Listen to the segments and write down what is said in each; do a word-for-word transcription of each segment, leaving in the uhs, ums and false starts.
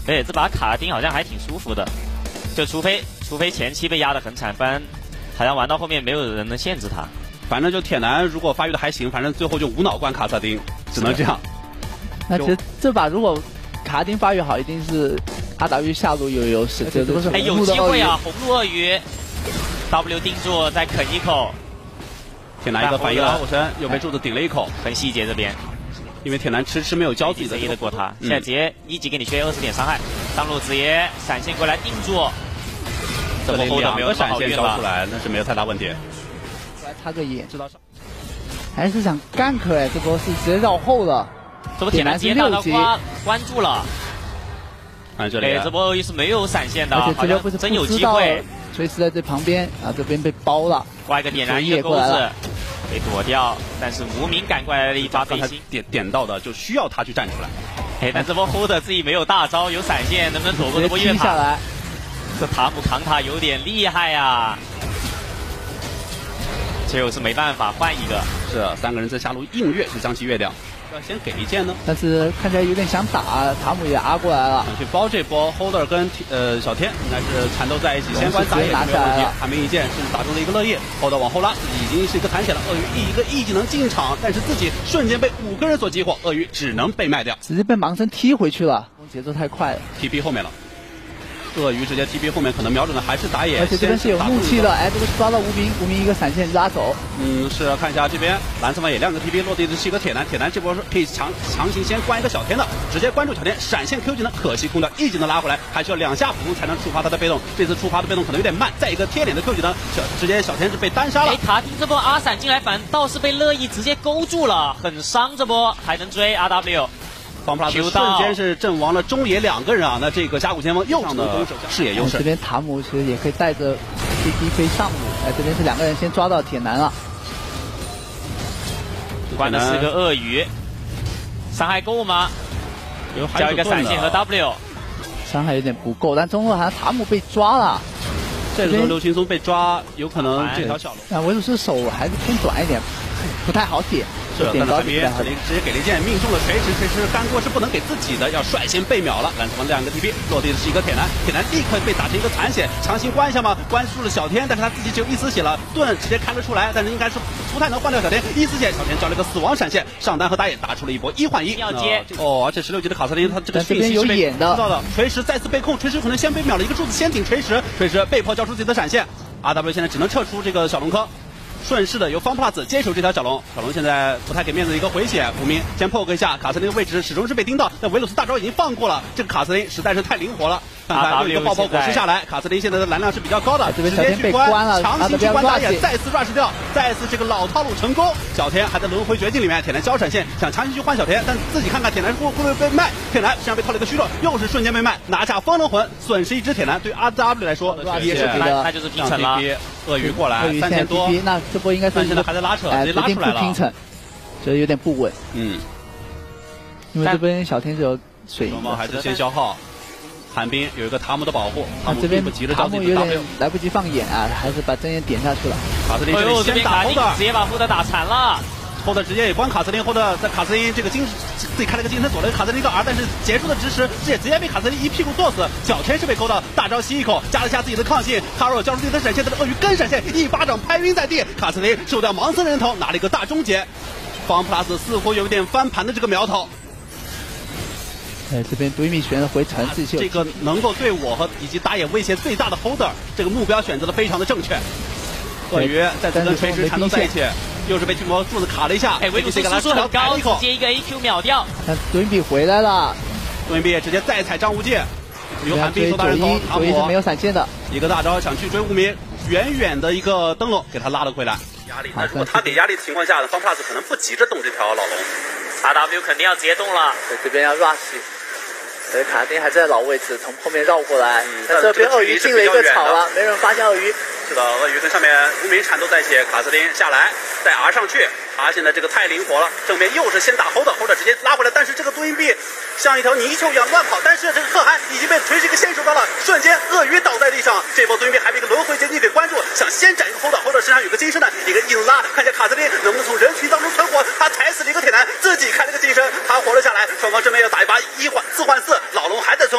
对，这把卡丁好像还挺舒服的，就除非除非前期被压得很惨，不然好像玩到后面没有人能限制他。 反正就铁男如果发育的还行，反正最后就无脑关卡萨丁，只能这样。 那其实这把如果卡丁发育好，一定是 R W 下路有优势。这都是哎，有机会啊！红鹿鳄鱼 W 定住再啃一口， 铁男一个反应了后身，又被柱子顶了一口， 很细节这边。 因为铁男迟迟没有交自己的 A 得过他，现在直接一级给你削二十点伤害，上路子爷闪现过来定住， 这里两个闪现交出来，那是没有太大问题。 来插个眼，知道上，还是想干克哎，这波是直接绕后了。 这波铁男直接大刀关关注了， 看这里， 哎，这波鳄鱼是没有闪现的， 而且这边不是真有机会， 锤石在这旁边啊，这边被包了， 挂一个点燃一个钩子。被躲掉，但是无名赶过来的一发背心点点到的就需要他去站出来。 哎，但这波 hold 自己没有大招，有闪现，能不能躲过这波越塔？ 下来， 这塔姆扛塔有点厉害呀！就是没办法，换一个。 是三个人在下路硬越，是将其越掉。要先给一剑呢， 但是看起来有点想打，塔姆也压过来了， 想去包这波 holder 跟呃小天应该是缠斗在一起，先关打野没有问题。还没一剑是打中了一个乐叶 ，holder 往后拉，自己已经是一个残血了。鳄鱼一个 E 技能进场，但是自己瞬间被五个人所激活，鳄鱼只能被卖掉， 直接被盲僧踢回去了，节奏太快了 ，T P 后面了。鳄鱼直接 T P 后面可能瞄准的还是打野， 而且这边是有怒气的，哎，这个抓到无名，无名一个闪现拉走。 嗯，是看一下这边蓝色方也亮个 T P， 落地的是一个铁男，铁男这波是可以强强行先关一个小天的，直接关注小天，闪现 Q 技能，可惜空掉 E 技能拉回来，还需要两下辅助才能触发他的被动，这次触发的被动可能有点慢，再一个贴脸的 Q 技能，小直接小天是被单杀了。 哎，卡丁这波阿闪进来反倒是被乐意直接勾住了，很伤，这波还能追 R W。 方 plus 瞬间是阵亡了中野两个人啊！那这个甲骨前锋又上的视野优势。 这边塔姆其实也可以带着 C D 飞上路，哎，这边是两个人先抓到铁男了。 关的是个鳄鱼，伤害够吗？交一个闪现和 W， 伤害有点不够，但中路好像塔姆被抓了。 这个时候刘青松被抓，有可能这条小龙。 啊，维鲁斯手还是偏短一点，不太好点。 是，但是海边直接给了一剑，命中了锤石，锤石干锅是不能给自己的，要率先被秒了。蓝色方亮个 T P， 落地的是一个铁男，铁男立刻被打成一个残血，强行关一下吗？关住了小天，但是他自己只有一丝血了，盾直接开了出来，但是应该是不太能换掉小天，一丝血，小天交了一个死亡闪现，上单和打野打出了一波一换一， 要接哦，而且十六级的卡萨丁他这个讯息是被知道的，锤石再次被控，锤石可能先被秒了一个柱子，先顶锤石，锤石被迫交出自己的闪现 ，R W 现在只能撤出这个小龙坑。顺势的由方 plus 接手这条小龙，小龙现在不太给面子的一个回血，无名先 poke 一下，卡斯林的位置始终是被盯到，但维鲁斯大招已经放过了，这个卡斯林实在是太灵活了，看看有一个爆爆果实下来，卡斯林现在的蓝量是比较高的，直接去关，强行去关打野，再次 rush 掉，再次这个老套路成功，小田还在轮回绝境里面，铁男交闪现想强行去换小田，但自己看看铁男会会不会被卖，铁男身上被套了一个虚弱，又是瞬间被卖，拿下风能魂，损失一只铁男，对 R W 来说也是那那就是平城了。 鳄鱼过来三千多， 那这波应该是现在还在拉扯，直接拉出来了。 拼成，觉得有点不稳。 嗯， 因为这边小天是有水， 双方还是先消耗。寒冰有一个塔姆的保护， 塔姆这边不急着塔姆有点来不及放眼啊，还是把针眼点下去了。 卡斯林这里先打后的， 直接把后的打残了。 后的直接也关卡斯林，后的在卡斯林这个金自己开了个金身锁了卡斯林一个 R， 但是结束的直时这也直接被卡斯林一屁股坐死，小天是被勾到，大招吸一口，加了下自己的抗性，卡若交出自己的闪现，但是鳄鱼跟闪现一巴掌拍晕在地，卡斯林受掉盲僧人头，拿了一个大终结，方 plus 似乎有点翻盘的这个苗头。 哎，这边对面选择回城，自己这个能够对我和以及打野威胁最大的 holder， 这个目标选择的非常的正确。鳄鱼再次跟锤石缠斗在一起。又是被巨魔柱子卡了一下， 哎，维鲁斯输出很高，直接一个 A Q 秒掉。 但多云比回来了， 多云比也直接再踩张无忌，有寒冰收大人头， 塔姆是没有闪现的， 一个大招想去追无名，远远的一个灯笼给他拉了回来。压力，那如果他给压力的情况下呢，方 plus 可能不急着动这条老龙 ，R W 肯定要直接动了。 对，这边要 rush。所以卡丁还在老位置，从后面绕过来。嗯、但这边鳄鱼进了一个草了，没人发现鳄鱼。 是的，鳄鱼跟上面无名缠斗在一起，卡斯林下来再 R 上去，他现在这个太灵活了，正面又是先打 hold hold 直接拉回来，但是这个多音币像一条泥鳅一样乱跑，但是这个可汗已经被锤石给先手到了，瞬间鳄鱼倒在地上，这波多音币还被一个轮回结界给关注，想先斩一个 hold hold 身上有个金身的一个硬拉，看一下卡斯林能不能从人群当中存活，他踩死了一个铁男，自己开了个金身，他活了下来，双方正面要打一把一换四换四，老龙还在存活。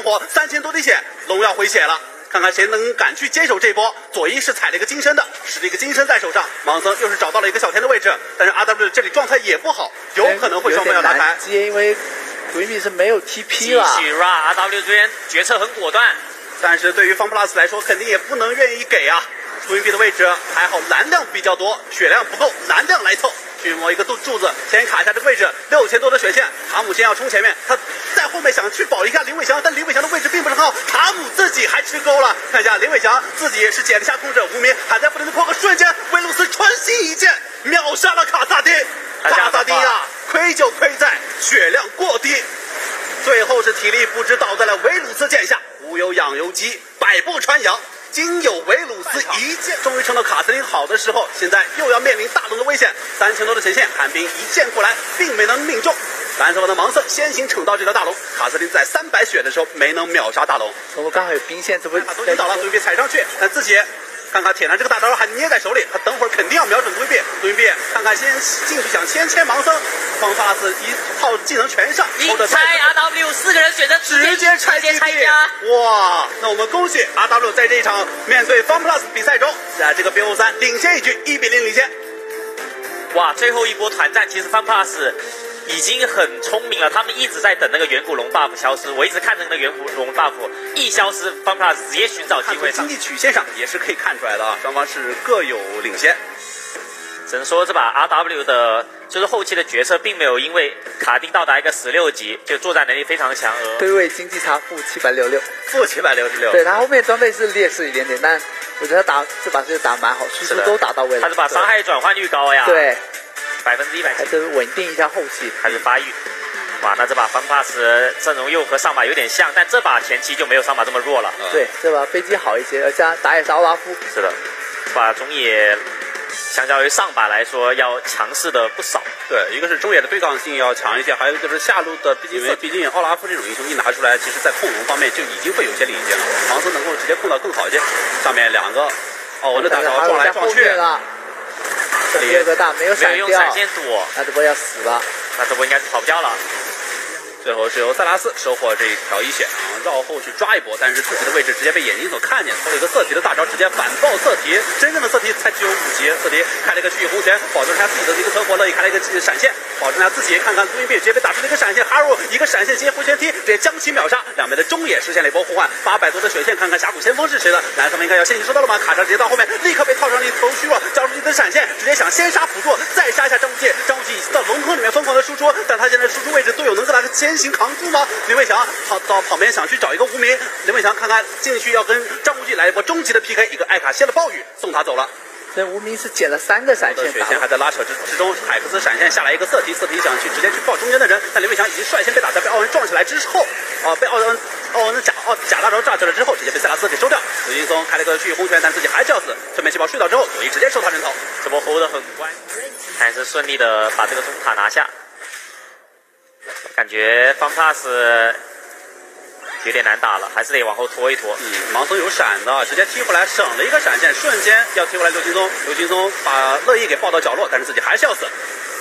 火，三千多滴血，龙要回血了。看看谁能敢去接手这一波。左一是踩了一个金身的，使了一个金身在手上。盲僧又是找到了一个小田的位置，但是 R W 这里状态也不好，有可能会双方要拉开。 接，因为图一币是没有 T P 了。 继续 R W 这边决策很果断， 但是对于方 plus 来说，肯定也不能愿意给啊。图一币的位置还好，蓝量比较多，血量不够，蓝量来凑。去摸一个柱柱子，先卡一下这个位置，六千多的血线。塔姆先要冲前面，他在后面想去保一下林伟翔，但林伟翔的位置并不是很好，塔姆自己还吃钩了。看一下林伟翔自己也是捡了下控制，无名还在不停的破个瞬间，维鲁斯穿心一剑秒杀了卡萨丁。卡萨丁啊，亏就亏在血量过低，最后是体力不支倒在了维鲁斯剑下，无有养由基，百步穿杨。仅有维鲁斯一剑，终于撑到卡斯林好的时候，现在又要面临大龙的危险。三千多的前线，寒冰一剑过来，并没能命中。蓝色方的盲僧先行惩到这条大龙，卡斯林在三百血的时候没能秒杀大龙。 我们刚好有兵线，这不把都引倒了，杜云碧踩上去，但自己看看铁男这个大招还捏在手里，他等会儿肯定要瞄准杜云碧。杜云碧看看先进去想先牵盲僧，方法斯一套技能全上， 硬拆 R W 四个人选择直接拆基地。哇，那我们恭喜 R W 在这一场面对方 plus 比赛中，在这个 B O 三领先一局，一比零领先。 哇，最后一波团战其实方 plus 已经很聪明了，他们一直在等那个远古龙 buff 消失，我一直看着那个远古龙 buff 一消失，方 plus 直接寻找机会。 经济曲线上也是可以看出来的啊，双方是各有领先。 只能说这把 R W 的就是后期的决策并没有因为卡丁到达一个十六级就作战能力非常强而对位经济差负七百六十六， 负七百六十六。 对他后面装备是劣势一点点，但我觉得他打这把是打蛮好，输出都打到位了。 他这把伤害转换率高呀， 对， 百分之一百， 还是稳定一下后期， 还是发育。哇，那这把方 pass 阵容又和上把有点像，但这把前期就没有上把这么弱了。 嗯、对，这把飞机好一些，而且打也是奥拉夫。 是的，这把中野相较于上把来说要强势的不少。 对，一个是中野的对抗性要强一些，还有就是下路的，毕竟因为毕竟奥拉夫这种英雄一拿出来，其实在控龙方面就已经会有些领先了。盲僧能够直接控到更好一些。上面两个奥文的大招撞来撞去了，第二个大没有闪掉， 没有用闪现躲， 那这波要死了， 那这波应该是跑不掉了。 最后是由塞拉斯收获这一条一血啊，绕后去抓一波，但是自己的位置直接被眼睛所看见，抽了一个色提的大招，直接反爆色提。真正的色提才只有五级，色提开了一个区域红拳，保证他自己的一个存活，乐意开了一个闪现，保证他自己。看看杜云碧直接被打出了一个闪现，哈鲁一个闪现接回旋踢，直接将其秒杀。两边的中野实现了一波互换，八百多的血线，看看峡谷先锋是谁的？蓝色方应该要先行收到了吗？卡莎直接到后面，立刻被套上了一头虚弱，交出自己的闪现，直接想先杀辅助，再杀一下张无忌。张无忌到龙坑里面疯狂的输出，但他现在输出位置队友能够把他先行扛住吗？林伟翔跑到旁边想去找一个无名，林伟翔看看进去要跟张无忌来一波终极的 P K， 一个艾卡歇了暴雨送他走了。 这无名是捡了三个闪现， 血线还在拉扯之之中，海克斯闪现下来一个色提，色提想去直接去抱中间的人，但林伟翔已经率先被打在被奥文撞起来之后，啊、呃、被奥文奥文的假奥假大招炸起来之后，直接被塞拉斯给收掉。刘劲松开了个区域红拳，但自己还是要死，对面细胞睡倒之后，左一直接收他人头， 这波 hold 得很乖，还是顺利的把这个中塔拿下。感觉方 pass 有点难打了，还是得往后拖一拖。 嗯，盲僧有闪的，直接踢回来，省了一个闪现，瞬间要踢回来刘劲松。刘劲松把乐意给抱到角落，但是自己还是要死。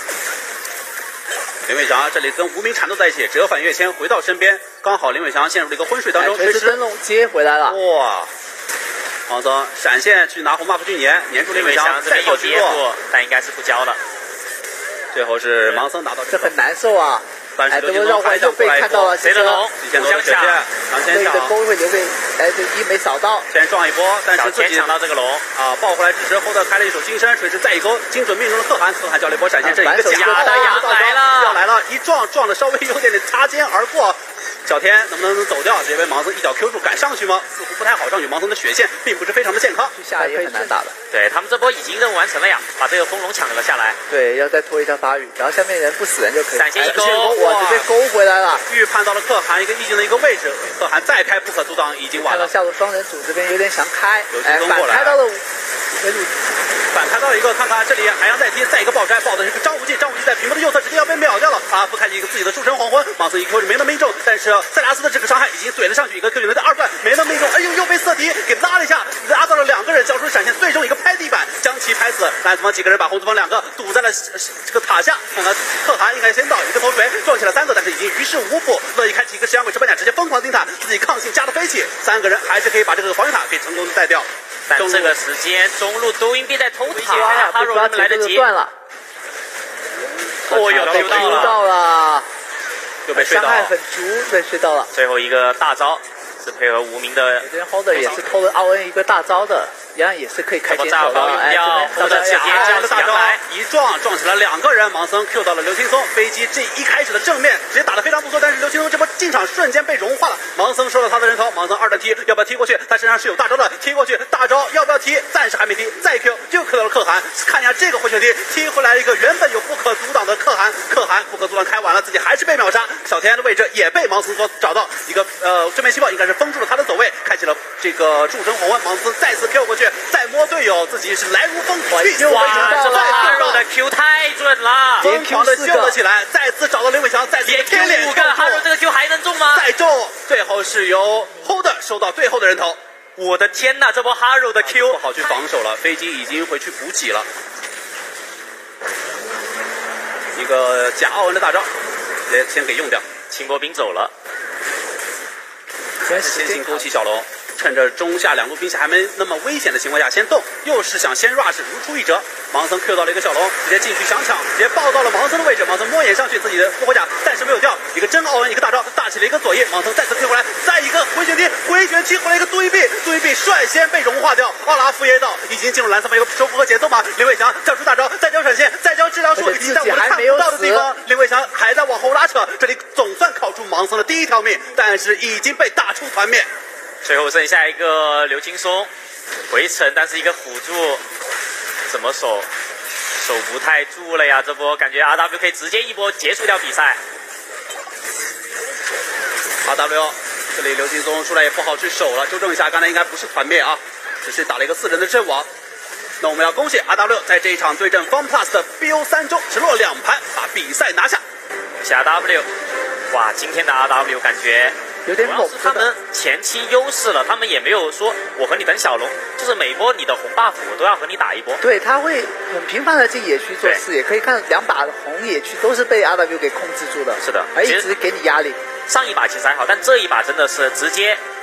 林伟翔这里跟无名缠斗在一起，折返跃迁回到身边，刚好林伟翔陷入了一个昏睡当中。 锤石灯笼接回来了。 哇！盲僧闪现去拿红 buff 去粘，粘住林伟翔，再靠虚弱， 但应该是不交了。 最后是盲僧拿到， 这很难受啊。 但是这波绕回就被看到了， 谁的龙？ 互相抢， 那个钩会留给哎，这一没扫到， 先撞一波，但是自己抢到这个龙啊，抱回来支持，后头开了一手金身，水池再一勾，精准命中了贺涵，贺涵交了一波闪现，这一个假的呀来了， 要来了，一撞撞的稍微有点点擦肩而过。小天能不能走掉？直接被盲僧一脚 Q 住，敢上去吗？似乎不太好上去。盲僧的血线并不是非常的健康， 下也很难打的。 对他们这波已经任务完成了呀，把这个风龙抢了下来。 对，要再拖一下发育，然后下面人不死人就可以。 闪现一勾， 哇，直接勾回来了。 预判到了可汗一个意境的一个位置，可汗再开不可阻挡，已经晚了。 看到下路双人组这边有点想开， 哎， 反开到了维鲁反开到了一个，看看这里海洋再踢，再一个爆拆，爆的是个张无忌，张无忌在屏幕的右侧直接要被秒掉了。阿福开启一个自己的诸神黄昏，盲僧一 Q 是没能命中，但是塞拉斯的这个伤害已经怼了上去，一个 Q 技能的二段没能命中，哎呦又被瑟迪给拉了一下，拉到了两个人，交出闪现，最终一个拍地板将其拍死。蓝子方几个人把红子方两个堵在了这个塔下，看看可汗应该先到，一个头锤撞起了三个，但是已经于事无补。乐意开启一个石羊鬼石板甲，直接疯狂盯塔，自己抗性加的飞起，三个人还是可以把这个防御塔给成功的带掉。 但这个时间中路都硬币在偷塔呀，哈罗他们来得及。 断了。 哦，有 Q 到了， 到了， 又被睡到， 伤害很足，被睡到了。 最后一个大招是配合无名的， 这边 Hold 也是偷了奥恩一个大招的，一样也是可以开箭手的。 哎，这边直接叫大招来一撞撞起了两个人，盲僧 Q 到了刘青松，飞机这一开始的正面直接打得非常不错，但是刘青松这波进场瞬间被融化了，盲僧收了他的人头，盲僧二段踢要不要踢过去？他身上是有大招的，踢过去大招要不要踢？暂时还没踢，再 Q 就 Q 到了可汗，看一下这个回旋踢踢回来一个原本有不可阻挡的可汗，可汗不可阻挡开完了，自己还是被秒杀，小天的位置也被盲僧所找到，一个呃正面吸爆应该是封住了他的走位，开启了这个诸神黄昏，盲僧再次 Q 过去，再摸队友，自己是来如风，去哇，这个哈肉的 Q 太准了， 疯狂的救了起来，再次找到刘伟强，再次贴脸五个哈肉，这个 Q 还能中吗？ 再中，最后是由 Hold 收到最后的人头。 我的天哪，这波哈肉的 Q 不好去防守了，飞机已经回去补给了，一个假奥恩的大招，直接先给用掉， 清波兵走了， 先行勾起小龙。趁着中下两路兵线还没那么危险的情况下先动，又是想先 rush 如出一辙。盲僧 Q 到了一个小龙，直接进去想抢，直接爆到了盲僧的位置。盲僧摸眼上去，自己的复活甲暂时没有掉，一个真奥恩，一个大招大起了一个左翼。盲僧再次 Q 回来，再一个回旋踢，回旋踢回来一个堆壁，堆壁率先被融化掉。奥拉夫也到，已经进入蓝色方一个收复和节奏嘛。林伟翔叫出大招，再交闪现，再交治疗术，已经在我们看不到的地方。林伟翔还在往后拉扯，这里总算烤出盲僧的第一条命，但是已经被打出团灭。 最后剩下一个刘青松回城，但是一个辅助怎么守守不太住了呀，这波感觉 R W 可以直接一波结束掉比赛。 R W 这里刘青松出来也不好去守了，纠正一下，刚才应该不是团灭啊，只是打了一个四人的阵亡。那我们要恭喜 R W 在这一场对阵 FunPlus 的 B O 三中直落两盘把比赛拿下。 谢谢 R W， 哇，今天的 R W 感觉有点猛， 他们前期优势了，他们也没有说我和你等小龙，就是每波你的红 buff 我都要和你打一波。 对，他会很频繁的进野区做事，也可以看两把红野区都是被 R W 给控制住的。 是的， 而一直给你压力。 上一把其实还好，但这一把真的是直接